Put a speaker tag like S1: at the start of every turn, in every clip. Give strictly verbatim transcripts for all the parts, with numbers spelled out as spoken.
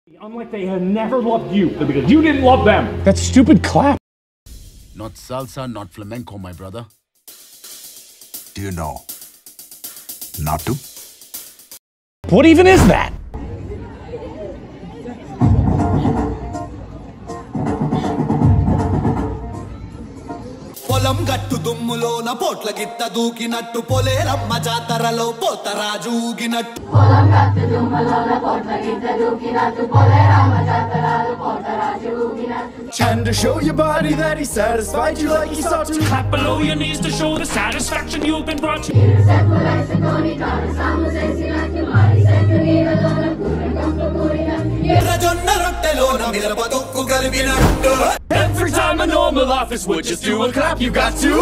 S1: Unlike they have never loved you, because you didn't love them. That stupid clap.
S2: Not salsa, not flamenco, my brother.
S3: Do you know Naatu?
S1: What even is that?
S4: పొలం గట్టు దుమ్ములోన పోట్ల గిత్త దూకినట్టు పొలేరమ్మ జాతరలో పోతరాజు ఊగినట్టు పొలం గట్టు దుమ్ములోన పోట్ల గిత్త దూకినట్టు పొలేరమ్మ జాతరలో Potharaju ఊగినట్టు.
S5: Time to show your body that he satisfied you like he sought to.
S1: Clap below your knees to show the satisfaction you've been brought to.
S5: Every time a normal office would just do a clap, you got to.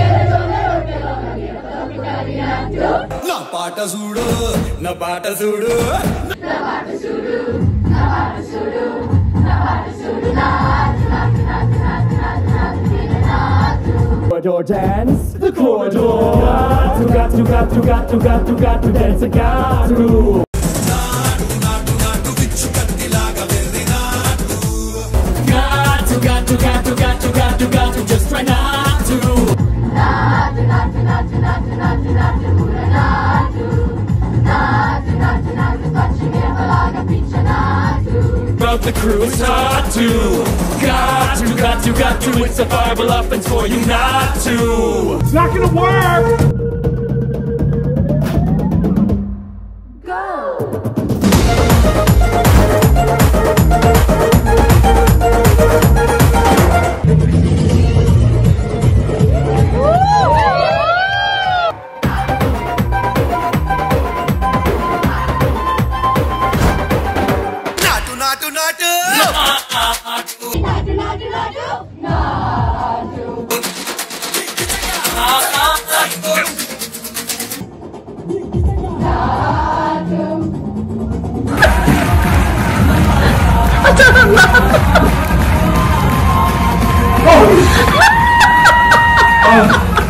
S4: నా పాట చూడు నా పాట చూడు నా పాట చూడు నా పాట చూడు నా పాట చూడు నాటు నాటు నాటు నాటు నాటు నాటు.
S5: Corridor dance, the corridor. Got to, got to, got to, got to, got to, got to dance, got to.
S4: నాటు నాటు నాటు విచ్చు కత్తిలాగా వెర్రి నాటు.
S5: Got to, got to, got to, got to, got to, got to, just try not to.
S4: నాటు నాటు నాటు నాటు నాటు నాటు నాటు నాటు నాటు నాటు పచ్చిమేమలాగా పిచ్చ నాటు.
S5: About the crew, it's hard to. Got to, got to, got to, it's a viable offense for you not to.
S1: It's not gonna work!
S4: నాటు నాటు నాటు నాటు నాటు నాటు నాటు.
S1: Oh!